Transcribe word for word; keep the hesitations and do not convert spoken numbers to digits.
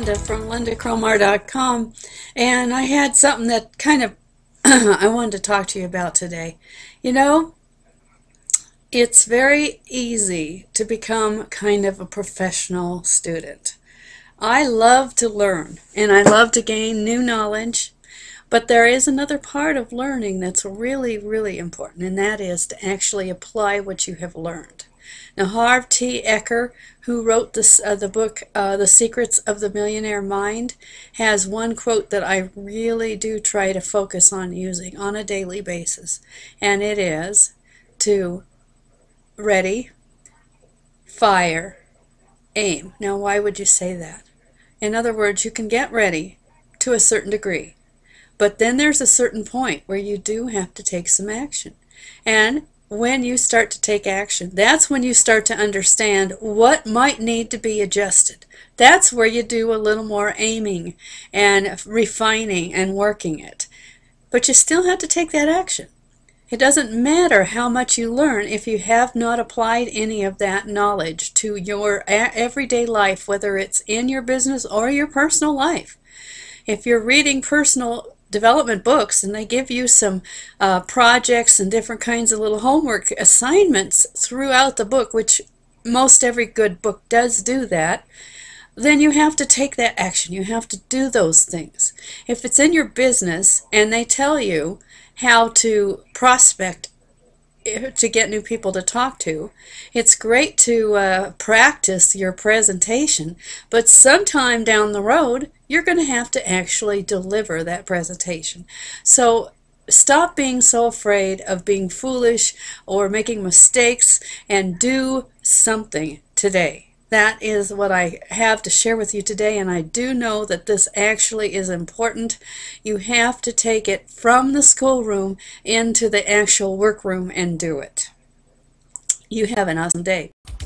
Lynda from Lynda Cromar dot com, and I had something that kind of I wanted to talk to you about today. You know, it's very easy to become kind of a professional student. I love to learn and I love to gain new knowledge, but there is another part of learning that's really, really important, and that is to actually apply what you have learned. Now, Harv T. Eker, who wrote this, uh, the book uh, The Secrets of the Millionaire Mind, has one quote that I really do try to focus on using on a daily basis, and it is to ready, fire, aim. Now, why would you say that? In other words, you can get ready to a certain degree, but then there's a certain point where you do have to take some action. And when you start to take action, that's when you start to understand what might need to be adjusted. That's where you do a little more aiming and refining and working it. But you still have to take that action. It doesn't matter how much you learn if you have not applied any of that knowledge to your everyday life, whether it's in your business or your personal life. If you're reading personal development books and they give you some uh, projects and different kinds of little homework assignments throughout the book, which most every good book does do that, then you have to take that action. You have to do those things. If it's in your business and they tell you how to prospect to get new people to talk to, it's great to uh, practice your presentation, but sometime down the road you're going to have to actually deliver that presentation. So stop being so afraid of being foolish or making mistakes and do something today. That is what I have to share with you today, and I do know that this actually is important. You have to take it from the schoolroom into the actual workroom and do it. You have an awesome day.